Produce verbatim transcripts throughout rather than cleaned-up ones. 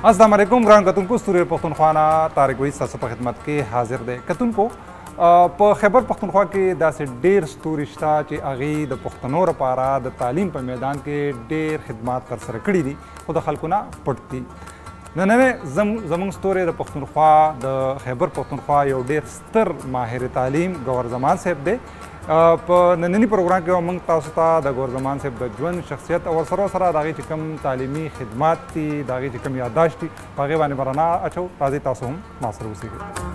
अस्सलाम वालेकुम ګران کتونکو ستوري پښتونخوا نه طارق وحید ستاسو په خدمت کې حاضر دی. کتونکو په خیبر پښتونخوا کې داسې ډېر ستوري شته چې هغې د پښتنو لپاره د تعلیم په میدان کې ډېر خدمات ترسره کړي دي خو د خلکو نه پټ دي. نننی زموږ ستوری د پښتونخوا د خیبر پښتونخوا یو ډېر ستر ماهر تعلیم ګوهر زمان صاحب دی. په نننی پروګرام کې موږ تاسو ته د ګوهر زمان صاحب د ژوند شخصیت او ورسره سره د هغې چې کوم تعلیمي خدمات دي د هغې چې کوم یادداشت دي په هغې باندې به رڼا اچوو. راځئ تاسو هم ما سره اوسېږئ.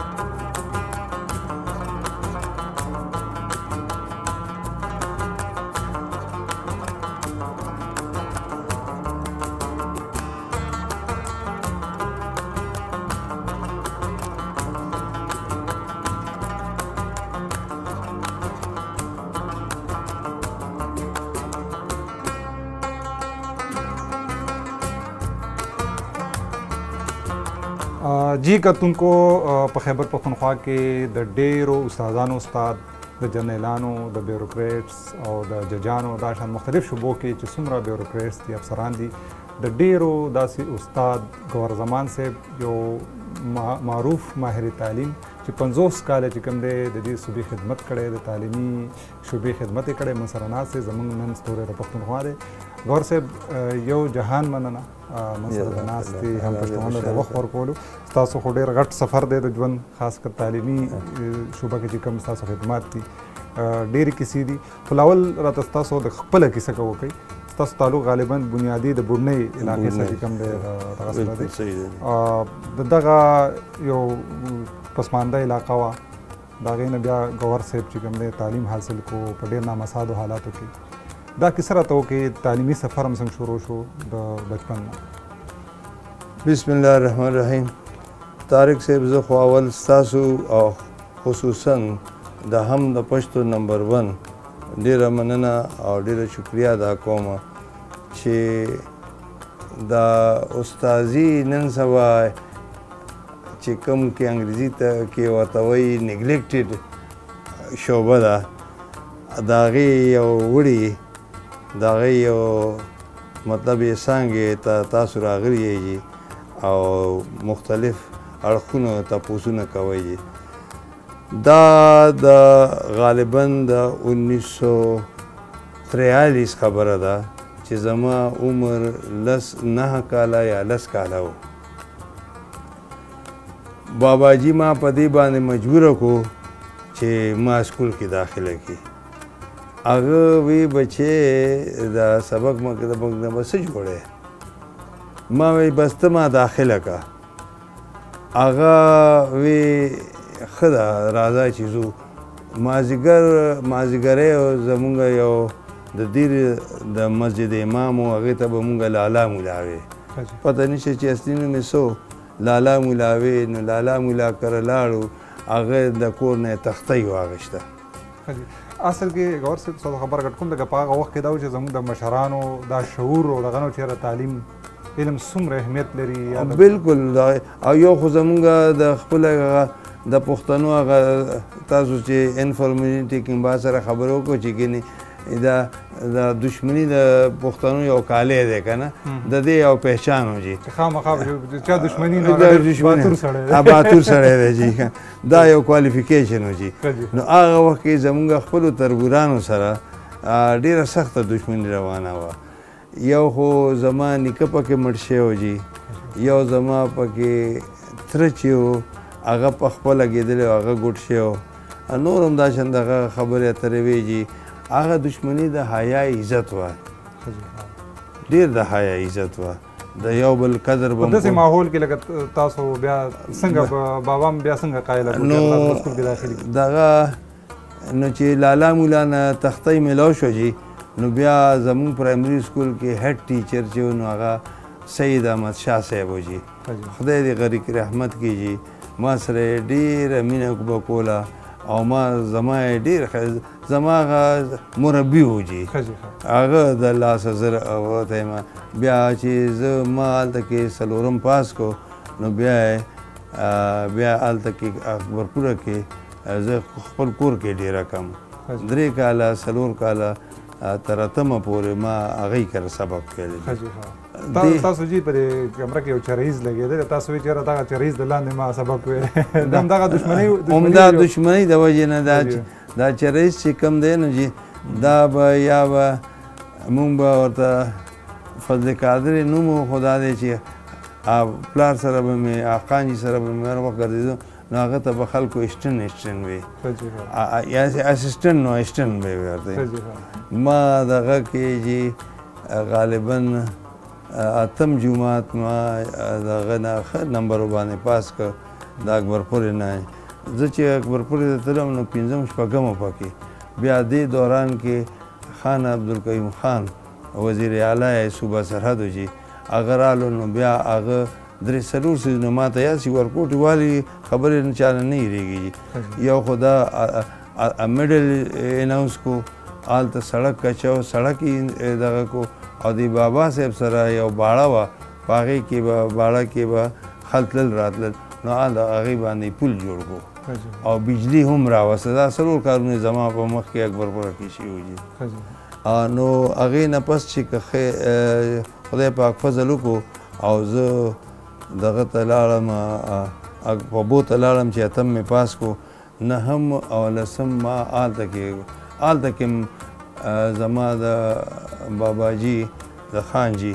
جی کتونکو په خیبر پښتونخوا کې د ډېرو استادانو استاد د جرنیلانو د بیوروکریټس او د ججانو دا شان مختلف شعبو کې چې څومره بیوروکریټس دي افسران دي د ډېرو داسې استاد ګوهر زمان صاحب یو معروف ماهر تعلیم چې پنځوس کاله چې کوم دی د دې صوبې خدمت کړی د تعلیمي شعبې خدمت یې کړی. موږ سره ناست دی زموږ نن ستوری د پښتونخوا دی. ګوهر صاحب یو جهان مننه موږ سره د ناستې هم پښتانه د وخت ورکولو. ستاسو خو ډېر غټ سفر دی د ژوند خاص کر تعلیمي شعبه کې چې کوم ستاسو خدمات دي ډېرې کیسې دي. خو لاول راته ستاسو د خپله کیسه که وکړئ. ستاسو تعلق غالبا بنیادي د بورنۍ علاقې سره چې کوم دی دغه سره دی د دغه یو پسمانده علاقه وه د هغې نه بیا ګوهر صاحب چې کوم دی تعلیم حاصل کو په ډېر نامساعدو حالاتو کې. دا کیسه راته وکړئ تعلیمي سفر هم څنګه شروع شو د بچپن نه. بسم الله الرحمن الرحیم. طارق صاحب زه خو اول ستاسو او خصوصا د هم د پښتو نمبر ون ډېره مننه او ډېره شکریه ادا کوم چې دا استازي نن سبا چې کوم کې انګریزي ته کې ورته وایي نیګلیکټډ شعبه ده د هغې یو وړي د هغې یو مطلب یې څانګې ته تاسو راغلي یې او مختلف اړخونو تپوسونه کوئ. دا د غالبا د انیس سو تریالیس خبره ده چې زما عمر لس نهه کاله یا لس کاله و. باباجي ما په دې باندې مجبوره کړو چې ما سکول کې داخله کړي. هغه وی بچې دا سبق مکتب نه به څه جوړی. ما وی بس ته ما داخله که. هغه وی ښه ده راځه چې ځو. مازدیګر مازدیګری زمونږ یو د دیر د مسجد امام و هغې ته به مونږ لالا مولا وې. پته نشته چې اصلي نوم یې څه لالا مولا وې. نو لالا مولا کره لاړو هغه د کور نه یې تختی واخیسته. اصل کې ګوهر صاحب ستاسو خبره ګډ کوم دغه په هغه وخت کې دا و چې زموږ د مشرانو دا شعور او دغه نو چېرې تعلیم علم څومره اهمیت لري. بلکل. او یو خو زمونږ د خپله د پښتنو هغه تاسو چې انفارمیټي کې با سره خبرې وکړو چې ګینې دا د دشمني د پښتنو یو کالی دی که نه د دې یو پهچان و جي خامخا چا دشمني نه باتور سړی دی باتور سړی دی جي دا یو کوالیفیکیشن و جي. نو هغه وخت کې زمونږ خپلو تربورانو سره ډېره سخته دشمني روانه وه. یو خو زما نیکه پکې مړ شوی و جي. یو زما پکې تره چې و هغه په خپله لګېدلی و هغه ګوټ شوی و. نور هم دا شان دغه خبرې اترې وې جي. هغه دشمني د حیا عزت وه. ډېر د حیا عزت وه. د یو بل قدر به په داسې ماحول کې لکه تاسو بیا څنګه بابا هم بیا څنګه قایله نو دغه نو چې لالا مولا نه تختی میلاو شو جي نو بیا زمونږ پرایمري سکول کې هیډ ټیچر چې و نو هغه سید احمد شاه صاحب و جي. خدای دې غریق رحمت کړي جي. ما سره ډېره مینه به کوله او ما زما یې ډېر زما هغه مربي و جي. هغه د لاسه زر وتی ما بیا چې زه ما هلته کې څلورم پاس کو نو بیا یې بیا هلته کې اکبرپوره کې زه خپل کور کې ډېره کم درې کاله څلور کاله تر اتمه پورې ما هغې کره سبق ویلی تاسو جی په دې کمره کې یو چریز لګېدلی تاسو وایي چېرې دغه چریز د لاندې ما سبق ویلی دا همدغه دښمنۍ همدا دښمنۍ د وجې نه دا چریز چې کوم دی نو جي دا به یا به مونږ به ورته فضل قادر نوم و خو دا دی چې پلار سره به مې اقان جي سره به مې هر وخت ګرځېدو نو هغه ته به خلکو اسټن اسټن وي یا اسسټنټ نو اسټن به یې ورته ما دغه کې جي غالبا اتم جمعات ما دغه نه ښه نمبرو باندې پاس کړ د اکبرپورې نه زه چې اکبرپورې ته تلم نو پنځم شپږمه پکې بیا دې دوران کې خان عبدالقیوم خان وزیر اعلی صوبه سرحدو جي هغه رالو نو بیا هغه درې څلور څیزونه ما ته یاد شي ورکوټې والي خبرې چا نه نه هېرېږي یو خو دا میډل اناونس کو هلته سړک کچاو سړک یې دغه کو او د بابا صاحب سره یو باړه وه په هغې کې به باړه کې به خلک تلل راتلل نو هلته هغې باندې پل جوړ کړو او بجلی هم راوسته دا څلور کارونه زما په مخ کې اکبرپوره کې شوي دي نو هغې نه پس چې که خدای پاک فضل وکړو او زه دغه ته لاړم پبو ته لاړم چې اتم مې پاس کړو نهم او لسم ما هلته کې هلته کې زما د باباجي د خان جي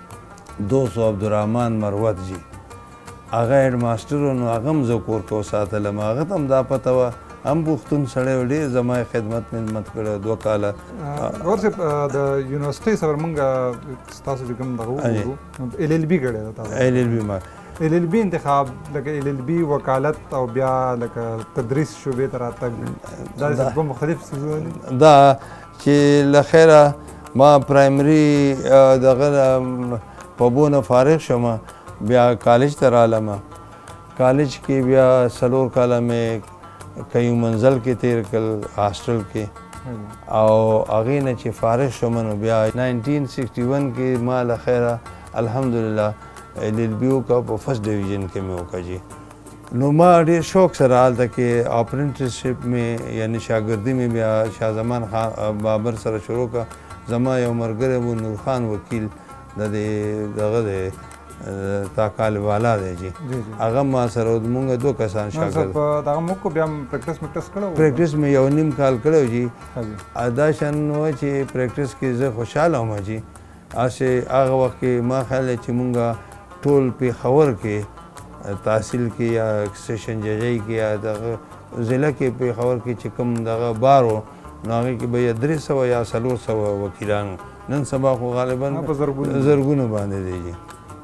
دوست عبدالرحمن مروت جي هغه هیډ ماسټر و نو هغه هم زه کور کې وساتلم هغه ته هم دا پته وه هم پښتون سړی و ډېر زما یې خدمت مدمت کړی دوه کاله غور صاحب د یونیورسټۍ سره موږ ستاسو چې کوم دغه وګورو ایل ایل بي کړی ده تاسو ایل ایل بي ما ایل ایل بي انتخاب لکه ایل ایل بي وکالت او بیا لکه تدریس شعبې ته راتګ دا دوه مختلف څیزونه دي دا چې له خیره ما پرایمري دغه پبو نه فارغ شوم بیا کالج ته رالم کالج کې بیا څلور کاله مې کیو منزل کې تیر کړل هاسټل کې او هغې نه چې فارغ شوم نو بیا ناینټین سکسټي ون کې ما له خیره الحمدلله ایل ایل بي وکړه په فرسټ ډویژن کې مې وکړه جي نو ما ډېر شوق سره هلته کې اپرنټسشپ مې یعنې شاګردي مې بیا شاه زمان خان بابر سره شروع کړه زما یو ملګری و نور خان وکیل د دې دغه دی تاکال والا دی جی هغه ما سره مونږ دوه کسان شاګرد دغه موږ بیا پریکټس میکټس کړو پریکټس مې یو نیم کال کړی جي دا شان و چې پریکټس کې زه خوشحاله وم جي هسې هغه وخت کې ما خیال دی چې مونږ ټول پېښور کې تحصیل کې یا سیشن ججۍ کې یا دغه ضلع کې پېښور کې چې کوم دغه بار و نو هغې کې به یا درې سوه یا څلور سوه وکیلان نن سبا خو غالبا زرګونو باندې دی جي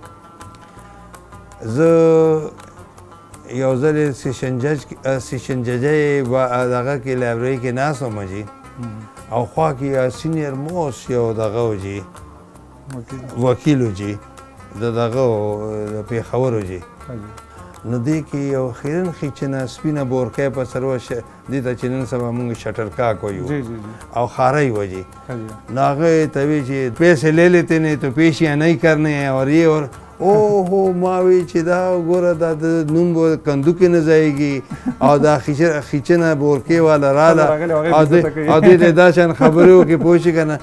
زه یو ځل سیشن جج سیشن ججۍ دغه کې لایبرري کې ناست وم جي او خوا کې سینیر موست یو دغه و جي وکیل و جي د دغه د پېښور و جي نو دې کې یو خیرن خیچنه سپینه بورکۍ په سر وه دې ته چې نن سبا مونږ شټرکاک وایو او خارۍ و جي نو هغه ته وی چې پیسې لے لیتے نہیں تو پیشیاں نہیں کرنے ہیں اور یہ اور او هو ما وی چې دا ګوره دا د نوم به کندو کې نه ځایږي او دا خیچنه بورکۍ والا راله او دې ته دا شان خبرې وکړې پوه شي که نه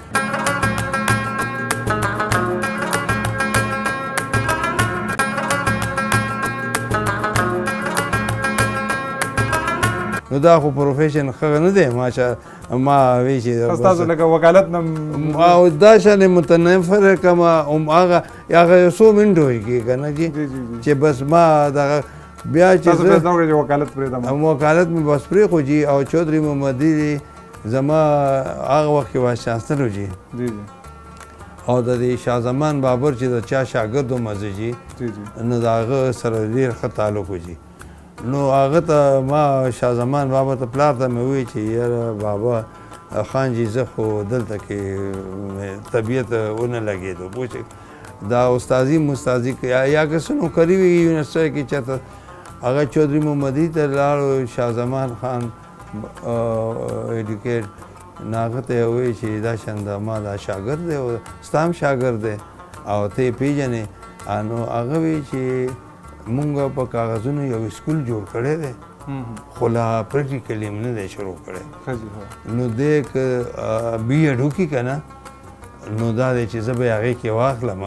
نو دا خو پروفیشن ښه نه دی ماشه ما وی چې تاسو لکه وکالت نه او دا شانې متنفر کمه هم هغه هغه یو څو منټو یې کې که نه جي چې بس ما دغه بیا چې وکالت پرېږدم وکالت مې بس پرېښو جي او چودھري محمدي زما هغه وخت کې وایس چانسلر و جي او د دې شاه زمان بابر چې د چا شاګرد وم زه جي نو د هغه سره ډېر ښه تعلق و جي نو هغه ته ما شاه زمان بابا ته پلار ته مې وویل چې یاره بابا خان جي زه خو دلته کې طبیعت ونه لګېدو پوه شئ دا استازي مستازي یا که څه نوکري وي یونیورسټۍ کې چېرته هغه چودھري محمدي ته لاړو شاه زمان خان ایډوکیټ نو هغه ته یې وویل چې دا شان د ما دا شاګرد دی او ستا هم شاګرد دی او ته یې پېژنې نو هغه وایي چې مونږ په کاغذونو یو سکول جوړ کړی دی خو لا پریکټیکلی هم نه دی شروع کړی نو دی که بي ایډ وکړي که نه نو دا دی چې زه به یې هغې کې واخلم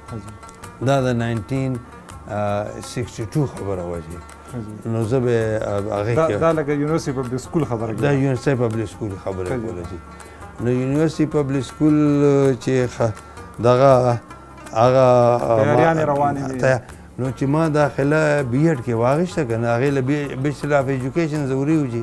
دا د ناینټین سکسټي ټو خبره وه چې نو زه به یې هغې کې دا لکه یونیورسټي پبلک سکول خبره دا یونیورسټي پبلک سکول خبره کوله چې نو یونیورسټي پبلک سکول چې دغه هغه تیاریانې روانې دي نو چې ما داخله بي ایډ کې واغېسته که نه هغې له بیچلر اف ایجوکیشن ضروري و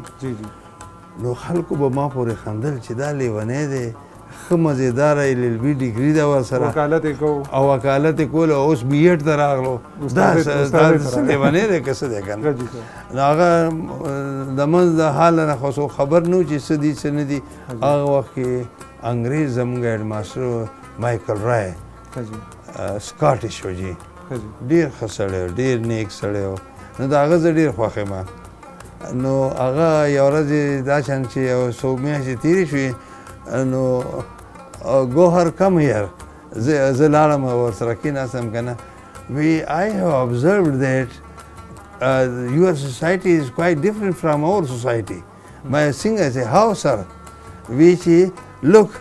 چې نو خلکو به ما پورې خندل چې دا لیونی دی ښه مزېداره ایل ایل بي ډیګري ده ورسره وکالت یې کوو او وکالت یې کول او اوس بي ایډ ته راغلو دا څه لیونی دی که څه دی که نه نو هغه د منځ د حال نه خو څوک خبر نه و چې څه دي څه نه دي هغه وخت کې انګریز زموږ هیډ ماسټر مایکل رای سکاټش و جي ډېر ښه سړی و ډېر نیک سړی و نو د هغه زه ډېر خوښ یم نو هغه یوه ورځ دا شان چې یو څو میاشتې تېرې شوې نو ګوهر کم هیر زه لاړم ورسره کېناستم که نه وی I have observed that uh, your society is quite different from our society. My singer said, how sir? We say, look,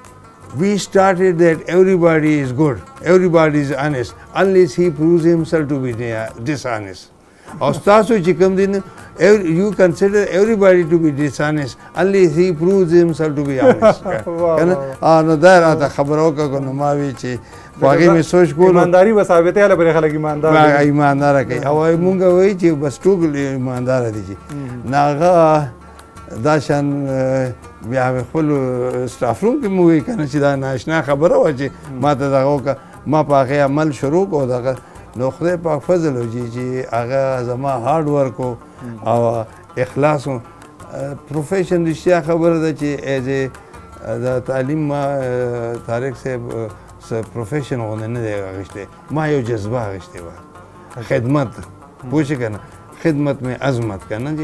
we started that everybody is good, everybody is honest, unless he proves himself to be dishonest. Or ستاسو چې کوم دی نه you consider everybody to be dishonest unless he proves himself to be honest. کنه نو دا راته خبره وکړه نو ما وی چې هغې مې سوچ کولو ایمانداري به ثابتې هله پرې خلک ایماندار ایمانداره کوي او مونږ وایي چې بس ټول ایمانداره دي چې نو هغه دا شان بیا مې خپل سټاف روم کې مو وایي که نه چې دا ناشنا خبره وه چې ما ته دغه وکړه ما په هغې عمل شروع کړو دغه نو خدای پاک فضل وجي چې هغه زما هارډ ورک او اخلاص و پروفیشن رښتیا خبره ده چې ایز د تعلیم ما طارق صاحب پروفیشن غوندې نه دی اخیستی ما یو جذبه اخیستې وه خدمت پوه شې که نه خدمت مې عظمت که نه جي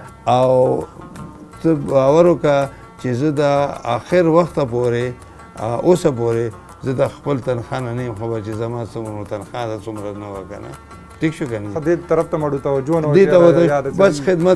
او ته باور وکړه چې زه د آخر وخته پورې اوسه پورې زه د خپل تنخوا نه نه یم خبر چې زما څومره تنخوا ده څومره نه وه که نه ټیک شو که نه دې طرف ته مړو توجه نه دې ته بس خدمت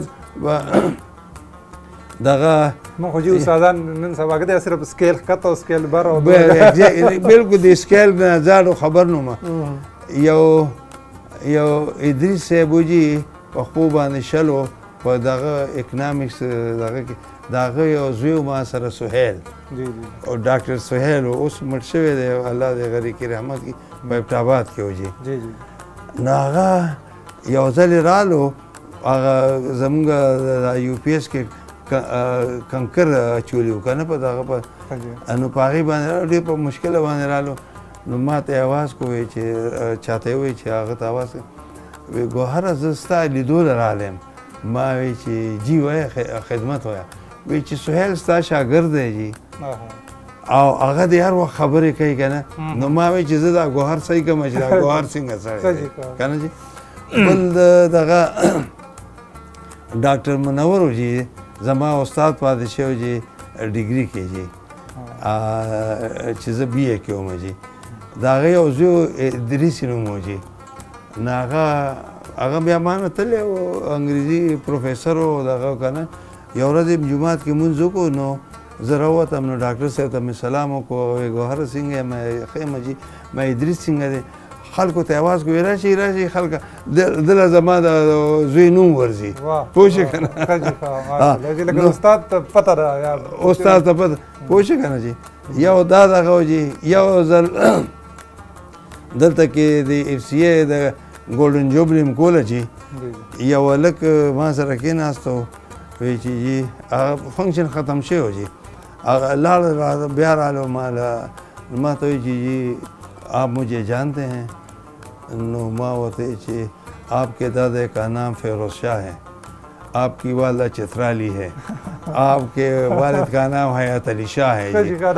دغه مونږ خو جي استادان نن سبا کې صرف سکیل ښکته او سکیل بر او بلکل د سکیل نه زاړو خبر نه وم یو یو ادریس صاحب وجي په خپو باندې شلو په دغه اکنامکس دغه کې د هغه یو زوی و ما سره سهیل او ډاکټر سهیل اوس مړ شوی دی الله دې غري کې رحمت کړي په ابټاباد کې و جي نو هغه یو ځل رالو هغه زمونږ د یو پي ایس کې کنکر اچولی و که نه په دغه په نو په هغې باندې رالو ډېر په مشکله باندې رالو نو ما ته یې اواز کو وی چې چاته یې ووایي چې هغه ته اواز کوي وی ګوهره زه ستا لیدو له رالی یم ما وی چې جي وایه خدمت وایه وی چې سهیل ستا شاګرد دی جي او هغه د هر وخت خبرې کوي که نه نو ما وی چې زه دا ګوهر صحیح کړم چې دا ګوهر څنګه سړی دی که نه جي بل دغه ډاکټر منور و جي زما استاد پاتې شوی جي ډیګري کې جي چې زه بي اے کې وم جي د هغه یو زوی ادریس نوم و جي نو هغه هغه بیا ما نه تللی و انګریزي پروفیسر و دغه که نه یو ورځ یې جومات کې مونځ وکړو نو زه راووتم نو ډاکټر صاحب ته مې سلام وکړو وی ګوهره څنګه یې ما ښه یم جي ما ادریس څنګه دی خلکو ته اواز کوي راشي راشي خلکه دله زما د زوی نوم ورځي پوه شې که نه استاد ته پته ده استاد ته پته پوه شې که نه جي یو دا دغه و جي یو ځل دلته کې د اف سی اے د ګولډن جوبلي م کوله جي یو هلک ما سره کېناست و وایي چې جي هغه فنکشن ختم شوی و جي هغه لاړ بیا رالو ما ما ته وایي چې جي آپ مجھے جانتے ہیں نو ما ورته چې آپ کے دادا کا نام فیروز شاہ ہے آپ کی والدہ چترالی ہے آپ کے والد کا نام حیات علی شاہ ہے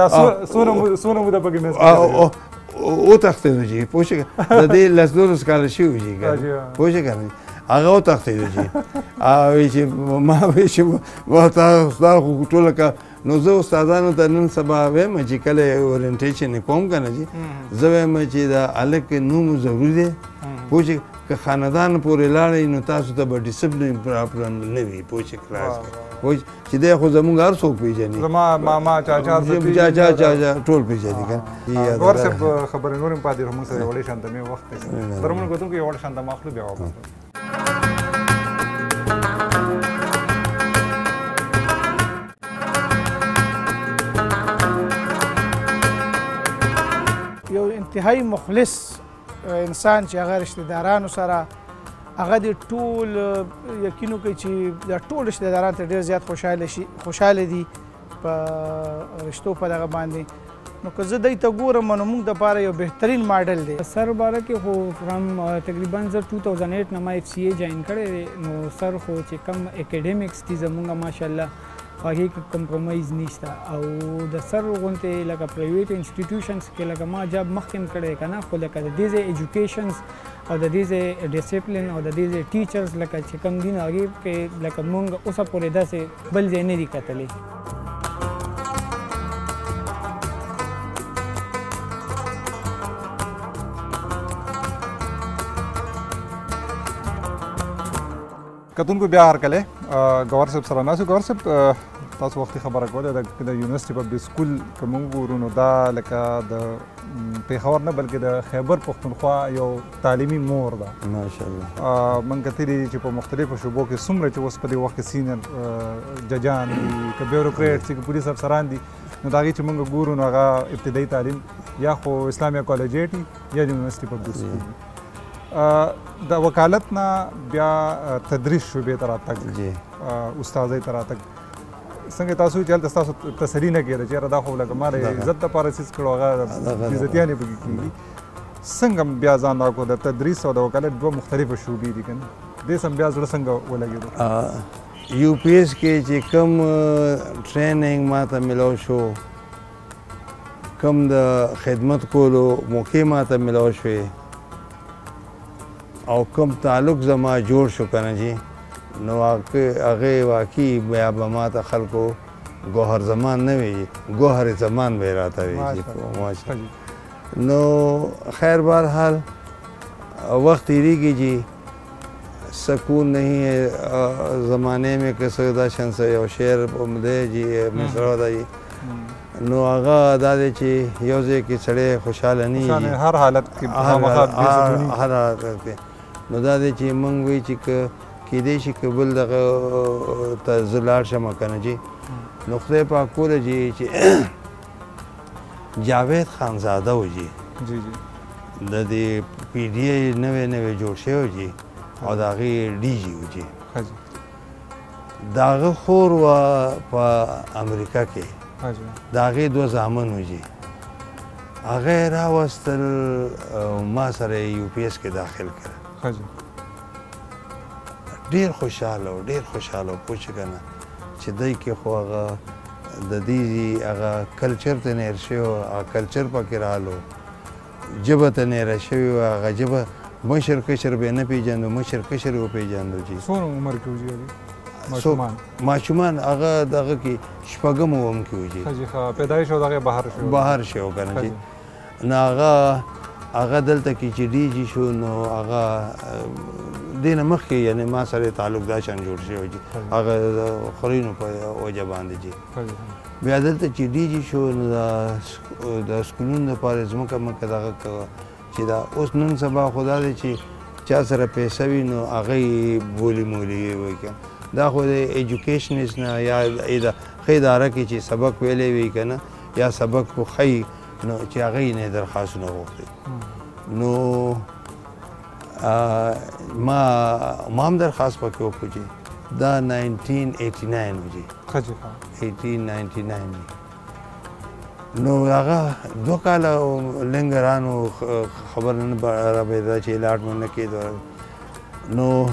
وتښتېدو جي پوه شوې د دې لس دولس کاله شوي جي پوه شوې که نه هغه وتښتېدو جي وایي چې ما وایي چې ستا خو ټوله کا نو زه استادانو ته نن سبا وایم چې کله اورینټیشن کوم که نه جي زه وایم چې د هلک نوم ضروري دی پوه شوې که خاندان پورې لاړئ نو تاسو ته به ډسپلین پراپر نه وي پوه شئ کلاس کې پوه چې دی خو زمونږ هر څوک پېژني زما ماما چاچا چاچا چاچا ټول پېژني که ګور صاحب خبرې نور هم پاتې موږ سره وړې شانته مې وخت دی درمون کوم کې وړ شانته ماخلو بیا واپس یو انتهایی مخلص انسان چې هغه رشتہ دارانو سره هغه د ټول یقین وکړي چې د ټول رشتہ داران ته ډېر زیات خوشحاله شي خوشحاله دي په رشتو په دغه باندې نو که زه دی ته ګورم نو موږ دپاره یو بهترین ماډل دی سر باره کې خو فرام تقریبا زه ټو تاوزنډ ایټ نه ما اف سی ای جاین کړی دی نو سر خو چې کم اکیډمیکس دي زمونږ ماشاءالله هغې کې کمپرومایز نشته او د سر غوندې لکه پرایویټ انسټیټیوشنز کې لکه ما جاب مخکې هم کړی که نه خو لکه د دې ځای ایجوکیشنز او د دې ځای ډسپلین او د دې ځای ټیچرز لکه چې کوم دي نو هغې کې لکه مونږ اوسه پورې داسې بل ځای نه دي کتلی کتونکو بیا هرکلی ګور صاحب سره ناست یو ګور صاحب تاسو وختي خبره کوله د یونیورسټي پبلک سکول که موږ ګورو نو دا لکه د پېښور نه بلکې د خیبر پښتونخوا یو تعلیمي مور ده ماشاءالله موږ کتلي چې په مختلفو شعبو کې څومره چې اوس په دې وخت کې سینیر ججان دي که بیوروکریټس دي که پولیس افسران دي نو د هغې چې موږ ګورو نو هغه ابتدایي تعلیم یا خو اسلامیه کالجیټ یا د یونیورسټي پبلک سکول دي د وکالت نه بیا تدریس شعبې ته راتګ استادۍ ته راتګ څنګه تاسو چې هلته ستاسو تسلي نه کېده چې یاره دا خو لکه ما د عزت دپاره څیز کړو هغه عزتیانې پکې کېږي څنګه بیا ځان راکړو د تدریس او د وکالت دوه مختلفه شعبې دي که نه دې سم بیا زړه څنګه ولګېدو یو پی ایس کې چې کوم ټریننګ ما ته میلاو شو کوم د خدمت کولو موقع ما ته میلاو شوې او کوم تعلق زما جوړ شو که نه جي نو هغې واقعي بیا به ما ته خلکو ګوهر زمان نه وي ګوهر زمان به یې راته وي نو خیر بهرحال وقت تیریږي جی سکون نہیں ہے زمانے میں کہ سوداشن سے یو شعر دی جی مصرع ده جی نو هغه دا دی چې یو ځای کې سړی خوشحاله نه هر حالت کې هر حالت کې نو دا دی چې موږ وایي چې که کیدای شي که بل دغه ته زه لاړ شم که نه جي نو خدای پاک کوله جي چې جاوید خانزاده و جي د دې پی ډي آی نوی نوی جوړ شوی جي او د هغې ډي جي و جي د هغه خور وه په امریکا کې د هغې دوه زامن و جي هغه یې راوستل ما سره یو پی ایس کې داخل کړه ډېر خوشحاله و ډېر خوشحاله و پوه شو که نه چې دی کې خو هغه د دې هغه کلچر ته نیر شوی و هغه کلچر پکې رالو ژبه ته نیره شوې وه هغه ژبه مشر کشر به یې نه پېژندو مشر کشر یې وپېژندو جي څومره عمر کې و جي ماشومان هغه دغه کې شپږم اووم کې و جي پیدایش او دغه بهر شو بهر شو که نه جي نو هغه هغه دلته کې چې ډي جي شو نو هغه دې نه مخکې یعنې ما سره تعلق دا شان جوړ شوی جي هغه د خورینو په وجه باندې جي بیا دلته چې ډي جي شو نو د سکولونو دپاره ځمکه مکه دغه کوه چې دا اوس نن سبا خو دا دی چې چا سره پیسه وي نو هغه یې بولي مولي وایي که دا خو د ایجوکیشنست نه یا د ښه اداره کې چې سبق ویلی وي که نه یا سبق خو ښیي نو چې هغه یې نه درخواستونه غوښتي نو ما ما هم درخواست پکې وکړو جي دا ناینټین ایټي ناین و جي ایټین ناینټي ناین جي نو هغه دوه کاله لنګرانو خبر نه رابېده چې الاټمنټ نه کېدو نو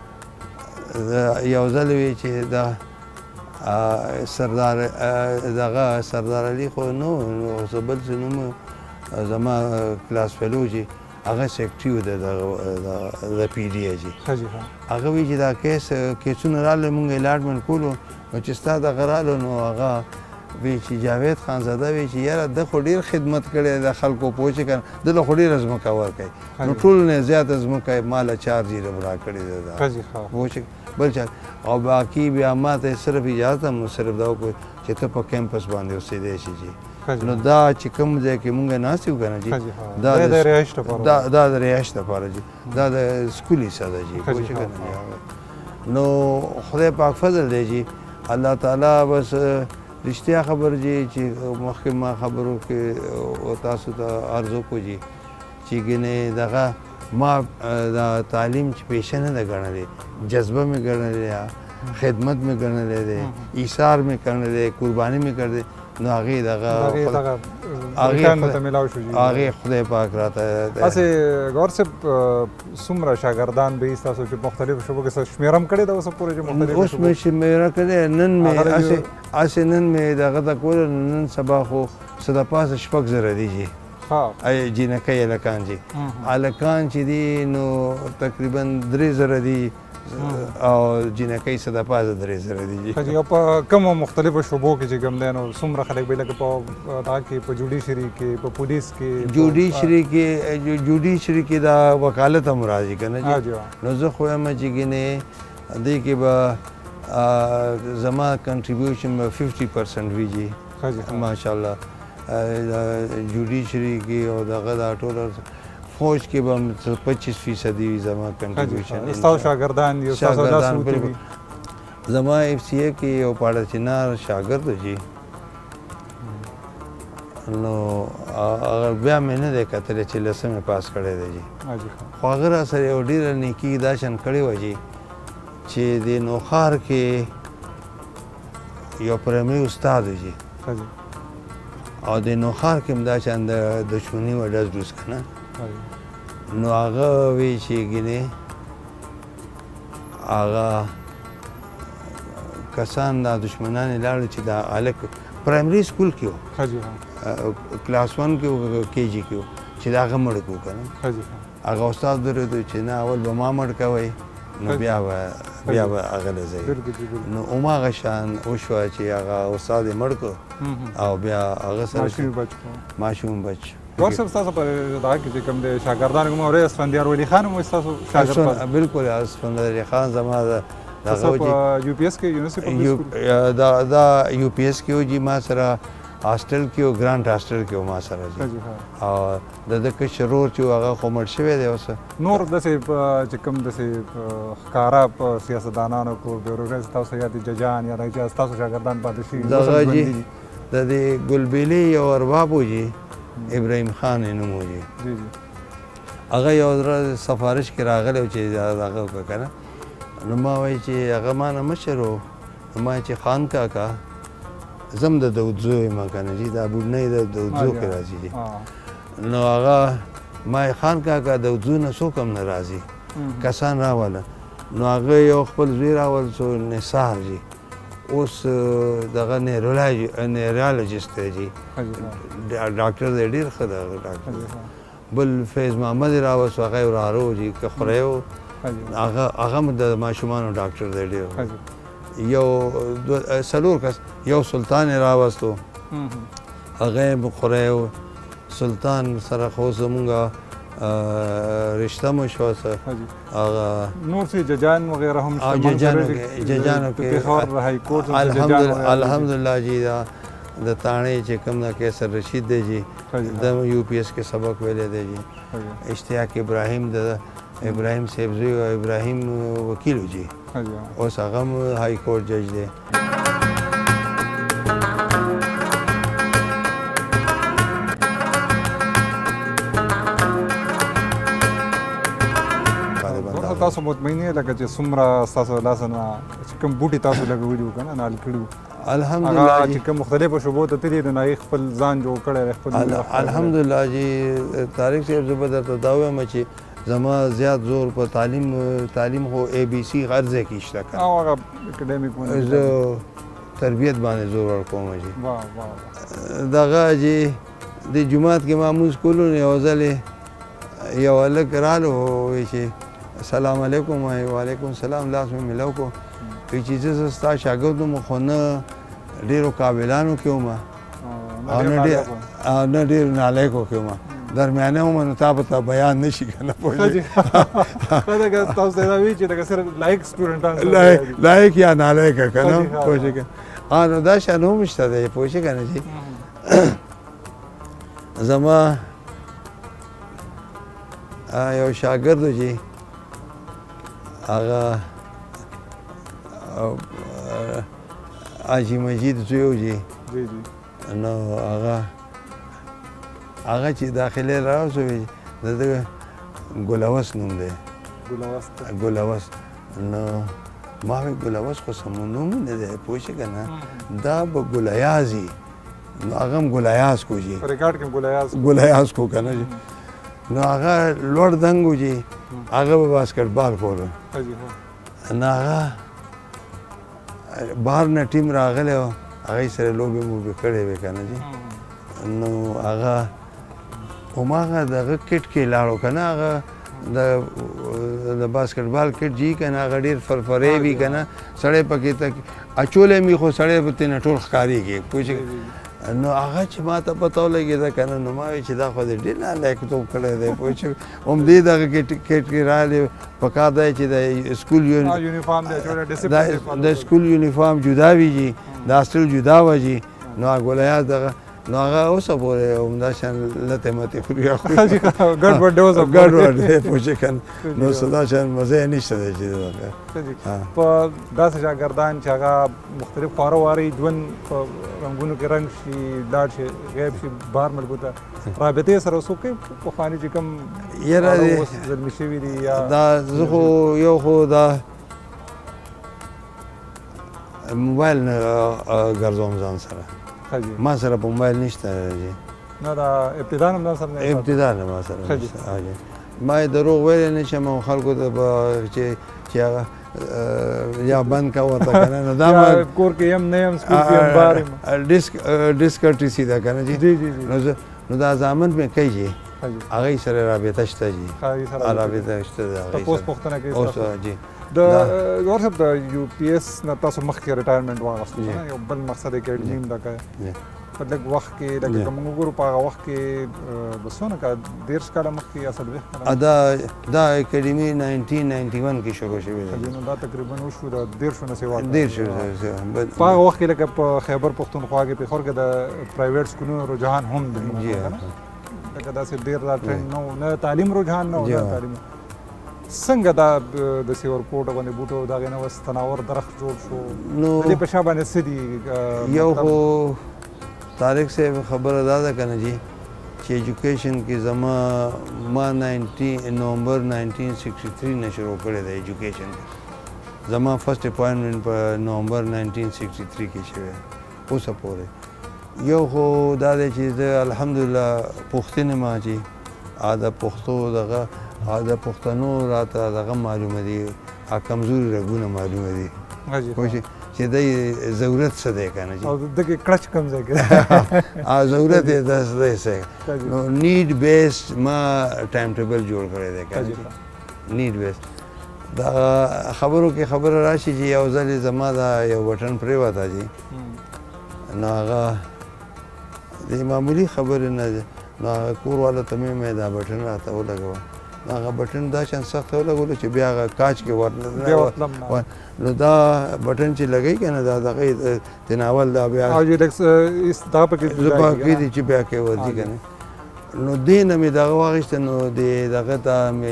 یو ځل وی چې دا سردار دغه سردار علي خو نو څه بل څه نوم زما کلاس فیلو جي هغه سیکټري و د پی ډي آی جي هغه وایي چې دا کیس کیسونه راغله مونږ الاټمنټ کولو نو چې ستا دغه راغله نو هغه وی چې جاوید خانزاده وی چې یاره ده خو ډېر خدمت کړی د خلکو پوه چې که ده له خو ډېره ځمکه ورکوي نو ټولو نه زیاته ځمکه یې ما له چارج یې را کړې ده پوه چې بل چا او باقي بیا ما ته صرف اجازه هم نو صرف دا وکړو چې ته په کیمپس باندې اوسېدی شي جي نو دا چې کوم ځای کې مونږ ناست یو که نه جي دا د رهایش دپاره جي دا د سکول حصه ده جي پوه چې که نه نو خدای پاک فضل دی جي الله تعالی بس رښتیا خبر جي چې مخکې ما خبرو کې تاسو ته عرض وکړو جي چې ګنې دغه ما د تعلیم چې پیشه نه ده ګڼلې جذبه مې ګڼلې خدمت مې ګڼلی دی ایثار مې کړلی دی قرباني مې کړی دی نو هغې دغه هغې خدای پاک راته هسې ګور صاحب څومره شاګردان به یې ستاسو چې مختلفو شعبو کې څه شمېره هم کړې ده اوسه پورې چې مختلفو اوس مې شمېره کړې نن مې هسې نن مې دغه ته کوله نن سبا خو څه د پاسه شپږ زره دي جي جینکۍ هلکان جي هلکان چې دي نو تقریبا درې زره دي او جینکۍ څه د پاسه درې زره دي جي او په کومو مختلفو شعبو کې چې کوم دی نو څومره خلک به لکه په دغه کې په جوډیشري کې په پولیس کې جوډیشري کې جوډیشري کې دا وکالت هم راځي که نه جي نو زه خو یم چې ګینې دې کې به زما کنټریبیوشن به ففټي پرسنټ وي جي ماشاءالله جوډیشري کې او دغه دا ټول فوج کې به هم پچیس فیصدي وي زما کنټریبیوشن ستاسو شاګردان دي شاګردان بالکل زما اف سی اے کې یو پاړه چنار شاګرد جي نو هغه بیا مې نه دی کتلی چې لسمې پاس کړی دی جي خو هغه راسره یو ډېره نیکي دا شان کړې وه جي چې د نوښار کې یو پرایمري استاد و جي او د نوښار کې هم دا شان د دښمني و ډز ډوز که نه نو هغه وی چې ګینې هغه کسان دا دښمنان یې لاړل چې دا هلک پرایمري سکول کې و کلاس ون کې و کې جي کې و چې د هغه مړ کړو که نه هغه استاد درېدو چې نه اول به ما مړ کوئ نو بیا به بیا به هغه له ځایه نو هماغه شان وشوه چې هغه استاد یې مړ کړو او بیا هغه سره ماشوم بچ ګور صاحب ستاسو په دغه کې چې کوم دی شاګردانو کوم اورې اسفندیار ولی خان هم ستاسو شاګرد بالکل اسفندیار ولی خان زما د دغه په یو پی ایس کې یونیورسټي دا دا یو پی ایس کې و جي ما سره هاسټل کې و ګرانټ هاسټل کې و ما سره جي او د ده کشر ورور چې و هغه خو مړ شوی دی اوس نور داسې چې کوم داسې ښکاره په سیاستدانانو کو بیوروکرات ستاسو یا د ججان یا دغه چې ستاسو شاګردان پاتې شوي دغه جي د دې ګلبیلې یو ارباب و جي ابراهیم خان یې نوم و جي هغه یو ورځ سفارش کې راغلی و چې هغه وکړه که نه نو ما وایي چې هغه ما نه مشر و نو ما چې خان کاکا زم د داودزو یم که نه جي دا بوډنۍ د داودزو کې راځي جي نو هغه ما خان کاکا داودزو نه څوک هم نه راځي کسان راوله نو هغه یو خپل زوی راول څو نثار جي اوس دغه نیورولوجسټ دی جي ډاکټر دی ډېر ښه دی هغه ډاکټر بل فیض محمد یې راوست هغه یې وراره و جي که خوری و هغه هغه هم د ماشومانو ډاکټر دی ډېر یو څلور کس یو سلطان یې راوستو هغه یې خوری و سلطان سره خو زمونږ رشته مو شوه څه هغه نور څه ججان وغیره هم ججانو کې الحمدلله جي دا د تاڼې چې کوم دا کیسر رشید دی جي د یو پی ایس کې سبق ویلی دی جي اشتیاق ابراهیم د ابراهیم صاحب زوی و ابراهیم وکیل و جي اوس هغه هم های کورټ جج دی تاسو مطمئن یې لکه چې څومره ستاسو لاسه نه چې کوم بوټي تاسو لګولي وو که نه نال کړي وو الحمدلله هغه چې کوم مختلفو شعبو ته تللي نو هغې خپل ځان جوړ کړی خپل الحمدلله جي طارق صاحب زه به درته دا وایم چې زما زیات زور په تعلیم تعلیم خو اے بی سی هر ځای کې شته که او هغه اکاډمیک زه تربیت باندې زور ورکوم جي دغه جي د جومات کې ما مونځ کولو نو یو ځل یو هلک رالو وایي چې السلام علیکم وایي وعلیکم السلام لاس مې میلاو کړو وایي چې زه ستا شاګرد وم خو نه ډېرو قابلانو کې وم او نه ډېر نالایکو کې وم درمیانه وم نو تا به ته بیان نه شي که نه پوه لایک یا نالایکه که نه پوه شي که نو دا شیان هم شته دی پوه شي که نه جي زما یو شاګرد و جي هغه حاجي مجید زوی و جي نو هغه هغه چې داخلي راوسوي د ده ګلوس نوم دی ګلوس نو ما وی ګلوس خو سمو نوم نه دی پوه شي که نه دا به ګلیاز وي نو هغه هم ګلیاز کو جي ګلیاز کو که نه جي نو هغه لوړ دنګ و جي هغه به باسکټ بال کولو نو هغه بهر نه ټیم راغلی و هغې سره لوبې موبې کړې وې که نه جي نو هغه هماغه دغه کټ کې لاړو که نه هغه د باسکټ بال کټ جي که نه هغه ډېر فرفری وي که نه سړی پکې ته اچولی مي خو سړی په تېنه ټول ښکارېږي پوه شي نو هغه چې ما ته پته ولګېده که نه نو ما وایي چې دا خو دې ډېر نالایکتوب کړی دی پوه شي همدې دغه کټ کې راغلی پکار دی چې د سکول د سکول یونیفارم جدا وي جي د هاسټل جدا وه جي نو هغه ګولیاز دغه نو هغه اوسه پورې همدا شان لتې متې خوري ګډوډ دی اوسه ګډوډ دی پوه شي که نو څه دا شان مزه یې نشته دی چې په داسې شاګردان چې هغه مختلف خواره واره ژوند په رنګونو کې رنګ شي لاړ شي غیب شي بهر ملکو ته رابطې سره څوک کوي پخواني چې کوم یاره اوس زلمي شوي دي یا دا زه خو یو خو دا موبایل نه ګرځوم ځان سره ما سره په موبایل نشته جي نه دا ابتدا نه سره نه ابتدا نه ما سره نشته ما یې دروغ ویلی نه شم او خلکو ته به چې چې هغه یا بند کا ورته که نه نو دا کور کې یم نه یم سکول کې یم بار یم ډسکرټسي ده که نه جي نو دا زامن مې کوي جي هغې سره رابطه شته جي رابطه شته ده تپوس پوښتنه کوي جي د ګور صاحب د یو پی ایس نه تاسو مخکې ریټایرمنټ واخیستو یو بل مقصد اکیډمي هم ده که په لږ وخت کې لکه که موږ وګورو په هغه وخت کې به څونه کاله دېرش کاله مخکې یا څلوېښت کاله دا دا اکیډمي ناینټین ناینټي ون کې شروع شوې ده نو دا تقریبا وشو د دېرشو نه سوا دېرشو په هغه وخت کې لکه په خیبر پښتونخوا کې پېښور کې د پرایویټ سکولونو رجحان هم درلود لکه داسې ډېر دا ټرینډ نه و نه تعلیم رجحان نه و نه تعلیم څنګه دا د سیورکوټ باندې بوټو د هغې نه اوس تناور درخت جوړ شو نو د دې په شا باندې څه دي یو خو طارق صاحب خبره دا ده که نه جي چې ایجوکیشن کې زما ما نومبر ناینټین سکسټي تھری نه شروع کړی دی ایجوکیشن کې زما فرسټ اپوینټمنټ په نومبر ناینټین سکسټي تھری کې شوی اوسه پورې یو خو دا دی چې زه الحمدلله پښتون یم چې د پښتو دغه د پښتنو راته دغه معلومه دي کمزوري رګونه معلومه دي پوه شئ چې دی ضرورت څه دی که نه او دغې کړچ کوم ځای کې ضرورت یې داسې دی څه نو نیډ بیسډ ما ټایم ټیبل جوړ کړی دی که نه نیډ بیسډ دا خبرو کې خبره راشي چې یو ځل یې زما دا یو بټن پرېوته چې نو هغه د معمولي خبرې نه دی نو هغه کور والا ته مې دا بټن راته ولګوه هغه بټن دا شان سخت ولګولو چې بیا هغه کاچ کې ورنه نو دا بټن چې لګی که نه دا دغه تناول دا بیا پکې دي چې بیا کې ورځي که نه نو دې نه مې دغه واخیسته نو د دغه ته مې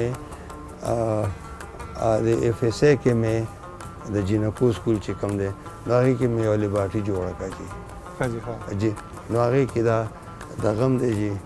د اف ایس ای کې مې د جینکو سکول چې کوم دی نو هغې کې مې یو لیبارټي جوړه کړه جي نو هغې کې دا دغه هم دی جي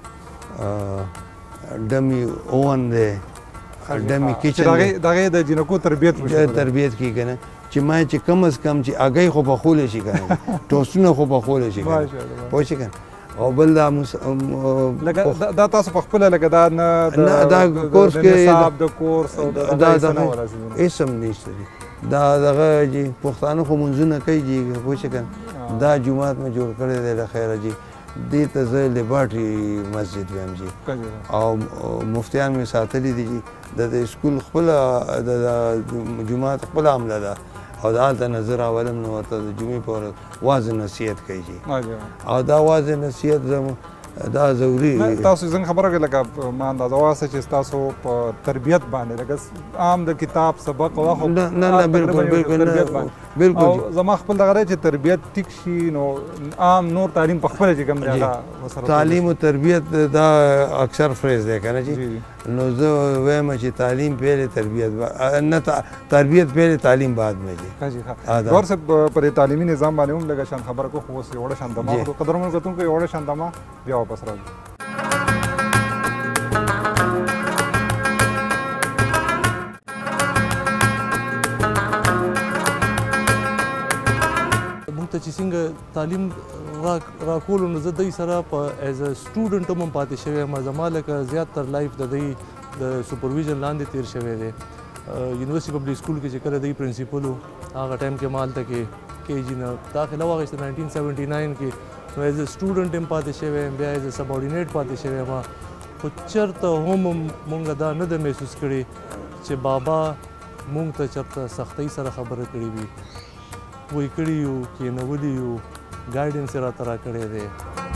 ډمي اوون دی ډمي کچن دی د هغې د جینکو تربیت تربیت کړي که نه چې ما چې کم از کم چې هګۍ خو پخولی شي که نه ټوسټونه خو پخولی شي که نه پوه شي که نه او بل دا دا تاسو په خپله لکه دا نه دا کورس کې نصاب د کورس او دا دغه هېڅ هم نشته دي دا دغه جي پښتانه خو منځونه کوي جي پوه شي که نه دا جومات مې جوړ کړی دی له خیره جي دې ته زه لیبارټري مسجد ویم جي او مفتیان مې ساتلي دي جي د سکول خپله د جومات خپله عمله ده او د هلته نه زه راولم نو ورته د جمعې په ورځ واضح نصیحت کوي چې او دا واضح نصیحت زموږ دا ضروري تاسو څنګه خبره کوي لکه ما اندازه واسه چې تاسو په تربیت باندې لکه عام د کتاب سبق واخو نه نه بالکل بالکل بالکل او زما خپل دغه چې تربیت ټیک شي نو عام نور تعلیم په خپل چې کوم دی هغه تعلیم او تربیت دا اکثر فریز دی کنه چې نو زه وایم چې تعلیم پہلے تربیت نه تربیت پہلے تعلیم بعد میں جی ها جی ها غور سے پر تعلیمی نظام باندې هم لګا شان خبره کو خو سه وړه شان دماغ کو قدرمن کتون کو وړه شان دماغ بیا واپس راځي موږ ته چې څنګه تعلیم راکولو نو زه دوی سره په ایز ا سټوډنټ هم پاتې شوی یم زما لکه زیاتره لایف د دوی د سپرویژن لاندې تیر شوی دی یونیورسټي پبلک سکول کې چې کله دوی پرنسپل و هغه ټایم کې ما هلته کې کې جي نه داخله واخیسته ناینټین سیونټي ناین کې نو ایز ا سټوډنټ هم پاتې شوی یم بیا ایز ا سبارډینیټ پاتې شوی یم خو چېرته هم مونږ دا نه ده محسوس کړې چې بابا مونږ ته چېرته سختۍ سره خبره کړې وي وی کړي یو کېنولي یو ګایډنس یې راته راکړی دی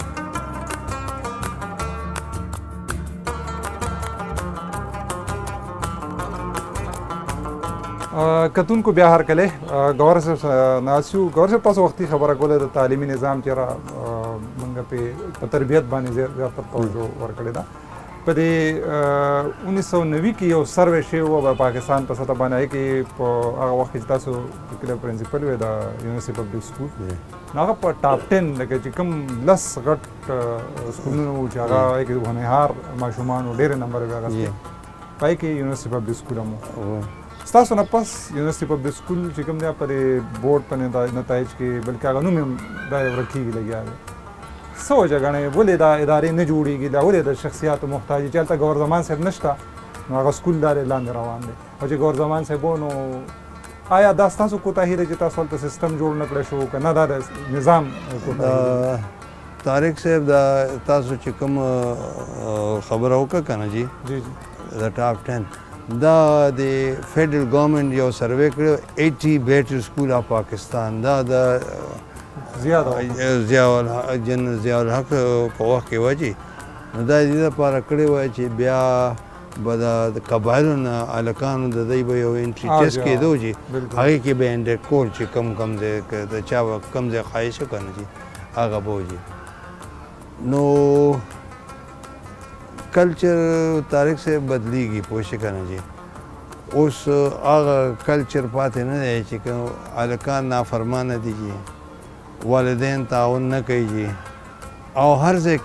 کتونکو بیا هر کله گور صاحب ناسیو گور صاحب تاسو وختي خبره کوله د تعلیمي نظام چې را مونږ په تربیت باندې زیات توجه ورکړې ده په دې انیس سو نوي کې یو سروې شوی و په پاکستان په سطح باندې کې په هغه وخت کې تاسو کله پرنسپل وې د یونیورسټي پبلک سکول هغه په ټاپ ټن لکه چې کوم لس غټ سکولونه وو چې هغه کې هنرهار ماشومان ډېر نمبر یې هغه پای کې یونیورسټي پبلک سکول مو ستاسو نه پس یونیورسټي پبلک سکول چې کوم دی په بورډ په نتایج کې بلکې هغه نوم هم دا ورکیږي لګیا دی څه وجه ګڼئ ولې دا ادارې نه جوړېږي دا ولې د شخصیاتو محتاج چې هلته ګور زمان صاحب نشته نو هغه سکول دارې لاندې روان دی او چې ګور زمان صاحب و نو آیا دا ستاسو کوتاهي ده چې تاسو هلته سیسټم جوړ نه کړی شو که نه دا د نظام طارق صاحب دا تاسو چې کوم خبره وکړه که نه جي جی جی د ټاپ ټن دا د فیډرل ګورنمنټ یو سروې کړی ایټي بیټر سکول اف پاکستان دا د ضیاء جنرال ضیاء الحق په وخت کې وه چې نو دا د دې لپاره کړې وه چې بیا به د قبایلو نه هلکانو د دوی به یو انټري ټیسټ کېدو چې هغې کې به انډیټ کول چې کم کم ځای د چا به کم ځای خواهش و که نه چې هغه به وځي نو کلچر طارق صاحب بدلیږي پوه شي که نه جي اوس هغه کلچر پاتې نه دی چې کوم هلکان نافرمانه دي جي والدین تعاون نه کوي جي او هر ځای